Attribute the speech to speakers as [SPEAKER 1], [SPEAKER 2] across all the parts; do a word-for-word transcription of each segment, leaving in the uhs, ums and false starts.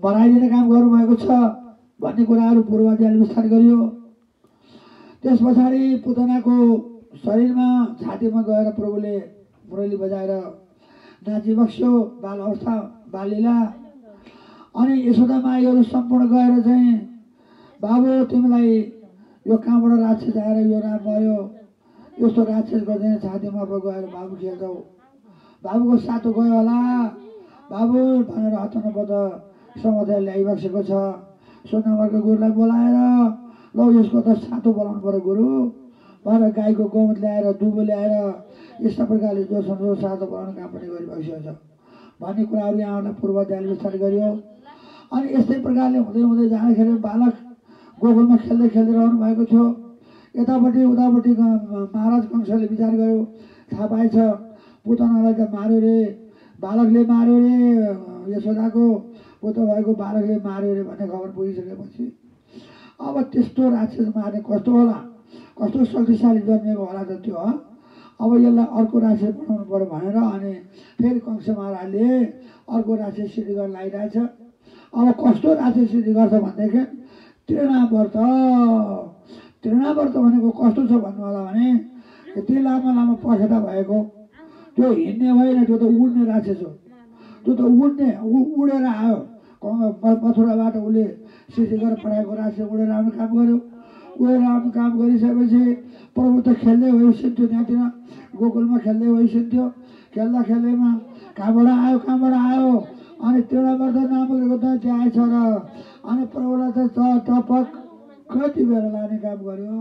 [SPEAKER 1] बनाइदिने काम गर्नुभएको छ भन्ने कुराहरू पूर्वाधिकारले विस्तार गरियो। त्यस पछाडि पुतनाको शरीरमा छातीमा गएर प्रभुले मुरली बजाएर नाची बक्स्यो बाल अवस्था बालीला। अनि यशोदा माईहरू सम्पूर्ण गएर चाहिँ बाबु तिमीलाई यो कहाँबाट राक्षस आएर यो राम भयो यस्तो राक्षस गर्दैन छातीमा गएर बाबु खेल्छौ बाबुको सातो गयो होला बाबु भनेर हतनपत समातेर ल्याइबसेको छ। सो नम्बरको गुरुलाई बोलाएर ल यसको त सातो बोलाउनु पर्यो गुरु भनेर गाईको गौत ल्याएर दुबो ल्याएर यस्ता प्रकारले जो जो सातो बोलाउने काम पनि गरिबसेको छ भन्ने कुराहरू यहाँहरूलाई पूर्वाधिकारले विस्तार गरियो। अनि यस्तै प्रकारले हुँदै हुँदै जाँदाखेरि बालक गोकुलमा खेल्दै खेल्दै रहनु भएको थियो। यतापट्टि उतापट्टि महाराज कंसले विचार गर्यो थाहा पाएछ पुतनालाई त मार्यो रे बालकले मार्यो रे यशोदाको पुत भएको बालकले मार्यो रे भन्ने खबर पुगिसकेपछि अब त्यस्तो राक्षस मार्ने कस्तो होला कस्तो शक्तिशाली जन्मेको होला त त्यो अब यसलाई अर्को राक्षस बनाउनु पर्यो भनेर अनि फेरि कंस महाराजले अर्को राक्षस सिद्धि गर्न लागिरहेछ। अब कस्तो राक्षस सिद्धि गर्छ भनेदेखि तृणावर्त तृणावर्त भनेको कस्तो छ भन्नु होला भने यति लामो लामो पखेटा भएको त्यो हिँड्ने होइन त्यो त उड्ने राक्षस हो। त्यो त उड्ने उडेर आयो मथुराबाट उसले सिद्धि गरेर पठाएको राक्षस उडेर आउने काम गर्यो। उडेर आउने काम गरिसकेपछि प्रभु त खेल्दै भइसक्यो त्यहाँतिर गोकुलमा खेल्दै भइसक्यो। खेल्दा खेल्दैमा कहाँबाट आयो कहाँबाट आयो अनि तृणावर्त नामको दैत्य आएछ र अनि प्रभुलाई त टपक कति बेला लाने काम गर्यो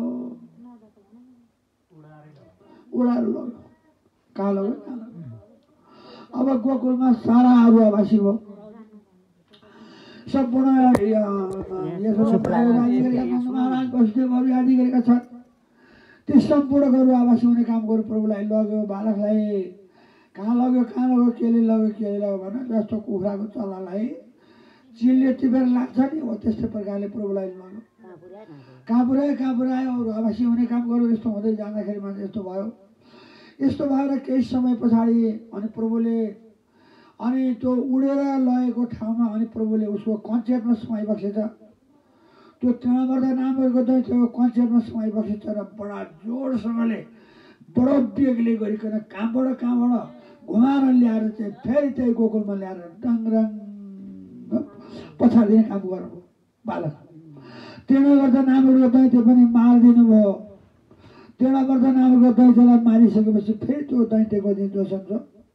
[SPEAKER 1] उडाएर लग्यो कहाँ लग्यो कहाँ लग्यो। अब गोकुलमा सारा अरू आवासी भयो सम्पूर्ण महाराज वसुदेवहरू आदि गरेका छन्। ती सम्पूर्ण गरु आवासी हुने काम गरु प्रभुलाई लग्यो बालकलाई कहाँ लग्यो कहाँ लग्यो केले लग्यो केले लग्यो भने जस्तो कुखुराको चल्लालाई चिलले टिपेर लाग्छ नि हो त्यस्तै प्रकारले प्रभुलाई लग्यो कहाँ पुऱ्यायो कहाँ पुऱ्यायो अरू आवासी हुने काम गरौँ। यस्तो हुँदै जाँदाखेरि मान्छे यस्तो भयो यस्तो भएर केही समय पछाडि अनि प्रभुले अनि त्यो उडेर लगेको ठाउँमा अनि प्रभुले उसको कञ्चेटमा समाइबसेछ। त्यो तृणावर्त नामको दैत्य कञ्चेटमा समाइबसेछ र बडा जोडसँगले बडो बेगले गरिकन कहाँबाट कहाँबाट घुमाएर ल्याएर चाहिँ फेरि त्यही गोकुलमा ल्याएर डङरङ पछाडिदिने काम गर्नुभयो बालक। तृणावर्त नामको दैत्य पनि मारिदिनु भयो। तृणावर्त नामको दैत्यलाई मारिसकेपछि फेरि त्यो दैत्यको दिन जो सम्झो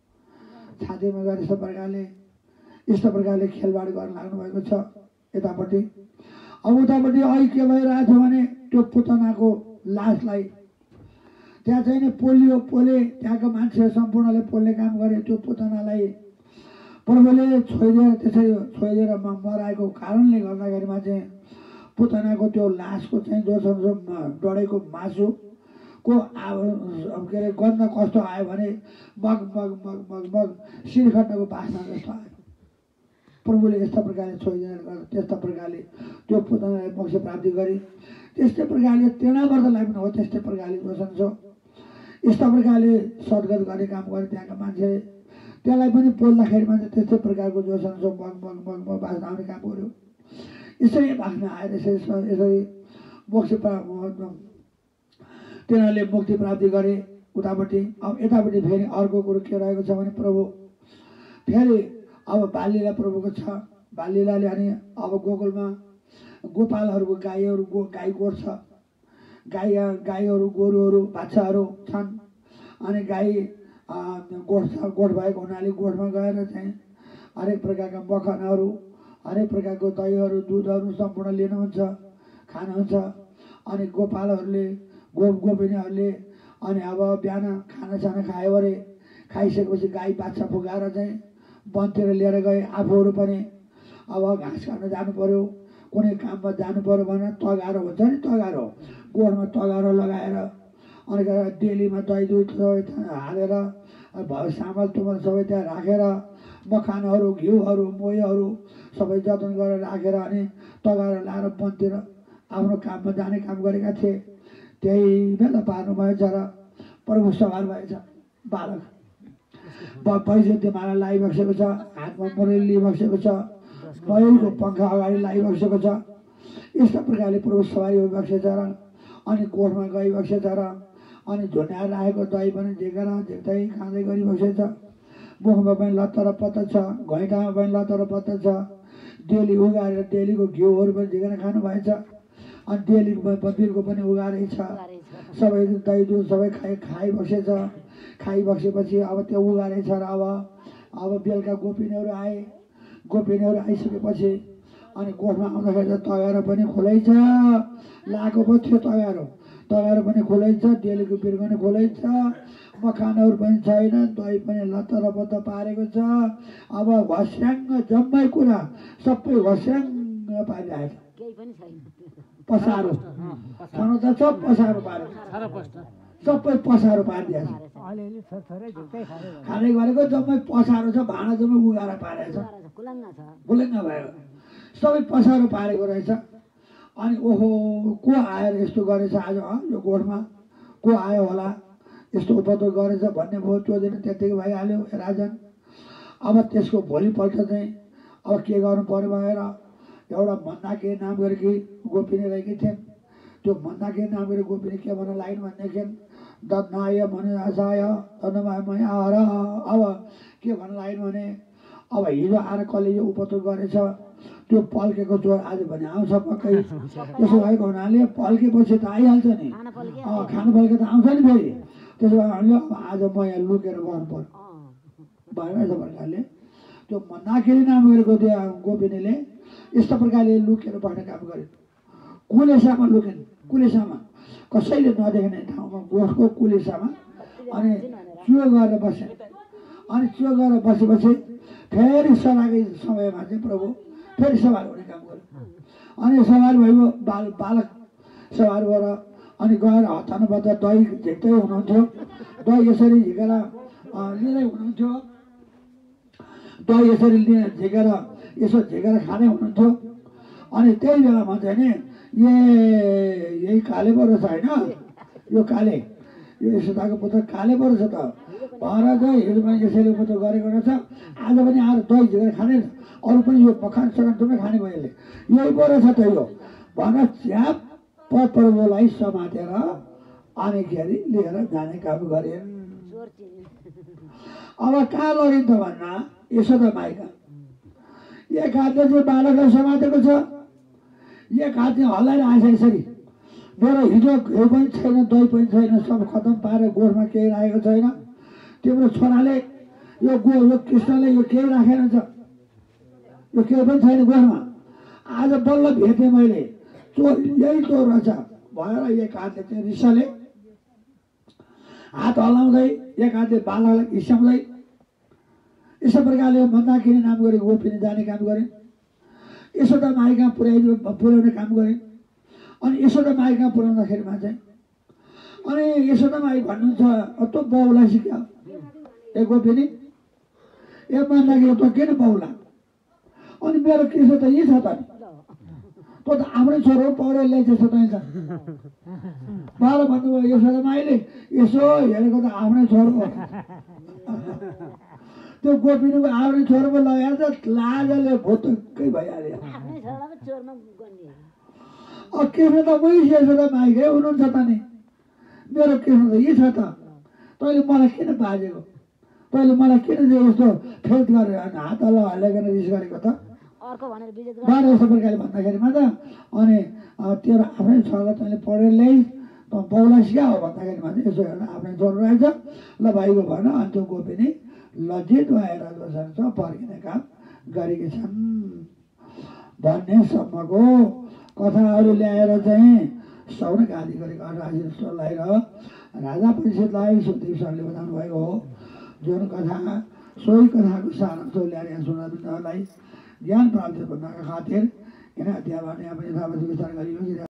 [SPEAKER 1] छातीमा गएर यस्तो प्रकारले यस्तो प्रकारले खेलबाड गर्न लाग्नु भएको छ यतापट्टि। अब उतापट्टि अहिले के भइरहेको छ भने त्यो पुतनाको लासलाई त्यहाँ चाहिँ नि पोलियो पोले त्यहाँको मान्छे सम्पूर्णले पोल्ने काम गरे। त्यो पुतनालाई प्रभुले छोइदिएर त्यसरी छोइदिएर मराएको कारणले गर्दाखेरिमा चाहिँ पुतनाको त्यो लासको चाहिँ जो जो डढेको मासु को के अरे गन्ध कस्तो आयो भने मग मग मग मग मग शिरखण्डको बासना जस्तो आयो। प्रभुले यस्ता प्रकारले छोइदिएर त्यस्ता प्रकारले त्यो पुतनालाई मोक्ष प्राप्ति गरे। त्यस्तै प्रकारले तृणावर्तलाई पनि हो त्यस्तै प्रकारले प्रशंस यस्ता प्रकारले सद्गत गर्ने काम गरे त्यहाँका मान्छेले। त्यसलाई पनि पोल्दाखेरिमा चाहिँ त्यस्तै प्रकारको जो सन्स मग मग मग मग बाँच्न आउने काम गर्यो। यसरी बाँच्न आएर यसरी यसरी मोक्ष प्राप्त तिनीहरूले मुक्ति प्राप्ति गरे उतापट्टि। अब यतापट्टि फेरि अर्को कुरो के रहेको छ भने प्रभु फेरि अब बाललीला प्रभुको छ। बाललीलाले अनि अब गोकुलमा गोपालहरूको गाईहरू गो गाई गोठ छ। गाई गाईहरू गोरुहरू बाछाहरू छन् अनि गाई गोठ छ। गोठ भएको हुनाले गोठमा गएर चाहिँ हरेक प्रकारका मखनहरू हरेक प्रकारको दहीहरू दुधहरू सम्पूर्ण लिनुहुन्छ खानुहुन्छ। अनि गोपालहरूले गो गोपिनीहरूले अनि अब बिहान खानासाना खायो अरे खाइसकेपछि गाई बाछा पुगाएर चाहिँ वनतिर लिएर गए। आफूहरू पनि अब घाँस काट्न जानु पर्यो कुनै काममा जानु पर्यो भने तगारो हुन्छ नि तगारो गोठमा तगारो लगाएर अनि डेलीमा दही दुध सबै हालेर सामल तुमल सबै त्यहाँ राखेर मखानहरू घिउहरू मोहीहरू सबै जतन गरेर राखेर अनि तगारो लाएर वनतिर आफ्नो काममा जाने काम गरेका थिए। त्यही बेला पार्नु भएछ र प्रभु सवार भएछ। बालक वैजन्ती माला लगाइबसेको छ हातमा मुरली लिइबसेको छ बैलको पङ्खा अगाडि लागिबसेको छ। यस्ता प्रकारले प्रभु सवारी भइबसेको छ र अनि कोठमा गइबसेको छ र अनि झुन्डाएर राखेको दही पनि झिकेर झिक्दै खाँदै गरिबसेको छ। मुखमा पनि लत्त र पत्ता छ, घैँटामा पनि लत्त र पत्ता छ। डेली उगाएर डेलीको घिउहरू पनि झिकेर खानुभएछ। अनि डेलीको बबिरको पनि उगारै छ। सबै दही दुध सबै खाइ खाइबसेछ। खाइबसेपछि अब त्यो उगारै छ र अब अब बेलुका गोपिनीहरू आए। गोपिनीहरू आइसकेपछि अनि कोठमा आउँदाखेरि त तगारो पनि खुलै छ, लाएको पो थियो तगारो तगारो पनि खुलै छ, डेलीको बिर पनि खुलै छ, मखानहरू पनि छैन, दही पनि लत्त र पत्त पारेको छ। अब घस्याङ्ग जम्मै कुरा सबै घस्याङ्ग पारिरहेको छ। पसारो खानु त सब पसारो पारेको सबै पसारो पारिदिएको छ। खाने गरेको जम्मै पसारो छ, भाँडा जम्मै उगाएर पारेको छ, गुलङ्गा भयो, सबै पसारो पारेको रहेछ। अनि ओहो को आएर यस्तो गरेछ आज यो गोठमा, को आयो होला यस्तो उपद्रो गरेछ भन्ने भयो। त्यो दिन त्यत्तिकै भइहाल्यो राजन। अब त्यसको भोलिपल्ट चाहिँ अब के गर्नु पर्यो भनेर एउटा मन्दाके नाम गरेकी गोपिनी रहेकी थिइन्। त्यो मन्दाके नाम गरी गोपिनी के भन्न लागिन् भनेदेखि दत्नाय मनुजासाय तन्मय आएर अब के भन्न लागिन् भने अब हिजो आएर कसले यो उपद्रो गरेछ त्यो पल्केको चोर आज भने आउँछ पक्कै। त्यसो भएको हुनाले पल्केपछि त आइहाल्छ नि, खानु पल्के त आउँछ नि फेरि। त्यसो भए अब आज म यहाँ लुकेर गर्नु पर्यो भएर यस्तो प्रकारले त्यो मन्दाकिनी नाम गरेको त्यो गोपिनीले यस्तो प्रकारले लुकेर बस्ने काम गरिन्। कुलेसामा लुकेन्, कुलेसामा कसैले नदेख्ने ठाउँमा गोठको कुलेसामा अनि चुयो गरेर बसे। अनि चुयो गरेर बसेपछि फेरि सभाकै समयमा चाहिँ प्रभु फेरि सवार हुने काम गर्यो। अनि सवार भयो बाल बालक सवार भएर अनि गएर हतानुभन्दा दही झिक्दै हुनुहुन्थ्यो। दही यसरी झिकेर लिँदै हुनुहुन्थ्यो, दही यसरी लिएर झिकेर यसो झिकेर खाँदै हुनुहुन्थ्यो। अनि त्यही बेलामा चाहिँ नि ए यही काले पो रहेछ होइन, यो काले यो यशोदाको पुत्र काले पो रहेछ त भएर चाहिँ हिजो पनि यसैले उपद्रो गरेको रहेछ, आज पनि आएर दही झिकेर खाने, अरू पनि यो मखान सखान सबै खाने भयो यसले, यही पो रहेछ त यो भनेर च्याप प्रभुलाई समातेर अनि के अरे लिएर जाने काम गरे। अब कहाँ लगिन् त भन्दा यशोदा माइका एक हातले चाहिँ बालकलाई समातेको छ, एक हात चाहिँ हल्लाएर आएछ यसरी। मेरो हिजो घिउ पनि छैन, दही पनि छैन, सब खतम पारेर गोठमा केही राखेको छैन। तिम्रो छोराले यो गो यो कृष्णले यो केही राखेन छ, यो केही पनि छैन गोठमा। आज बल्ल भेटेँ मैले, चोर यही चोर रहेछ भएर एक हातले चाहिँ रिसाले हात हल्लाउँदै एक हातले बालकलाई हिसाउँदै यसो प्रकारले मन्दाकिनी नाम गरे गोपिनी जाने काम गरिन्। यशोदा माई कहाँ पुर्याइ पुर्याउने काम गरिन्। अनि यशोदा माई कहाँ पुर्याउँदाखेरिमा चाहिँ अनि यशोदा माई भन्नुहुन्छ तँ बाउलाई सिक्या ए गोपिनी ए मन्दाकिनी तँ किन बाउला, अनि मेरो कृष्ण त यही छ त, तँ त आफ्नै छोरो पौडेल ल्याइछ तैँ त बाल भन्नुभयो। यशोदा माईले यसो हेरेको त आफ्नै छोरो हो, त्यो गोपिनीको आफ्नै छोरो पो लगाएर त लाजले भुतुक्कै भइहाल्यो। अब कृष्ण त मै यशोदा माईकै हुनुहुन्छ त नि, मेरो कृष्ण त यही छ त, तैँले मलाई किन बाजेको, तैँले मलाई किन चाहिँ यस्तो फेद गरेर हात हल्ला हल्लाइकन रिस गरेको त बाह्र यस्तो प्रकारले भन्दाखेरिमा त अनि तेरो आफ्नै छोरालाई तैँले पढेर ल्याइ त बाउलाई सिका हो भन्दाखेरिमा चाहिँ यसो हेर्न आफ्नै छोरो रहेछ ल भाइको भन। अनि त्यो गोपिनी लज्जित भएर दोस्रो फर्किने काम गरेकी छन् भन्नेसम्मको कथाहरू ल्याएर चाहिँ सौनक आदि गरेको अठासी र राजा परिषदलाई सुखदेव सरले बताउनु भएको हो। जुन कथा सोही कथाको सारांश ल्याएर यहाँ सुनाउनलाई ज्ञान प्राप्त गर्नका खातिर यहाँ अध्यायबाट यहाँ पनि यथावत विचार गरियो।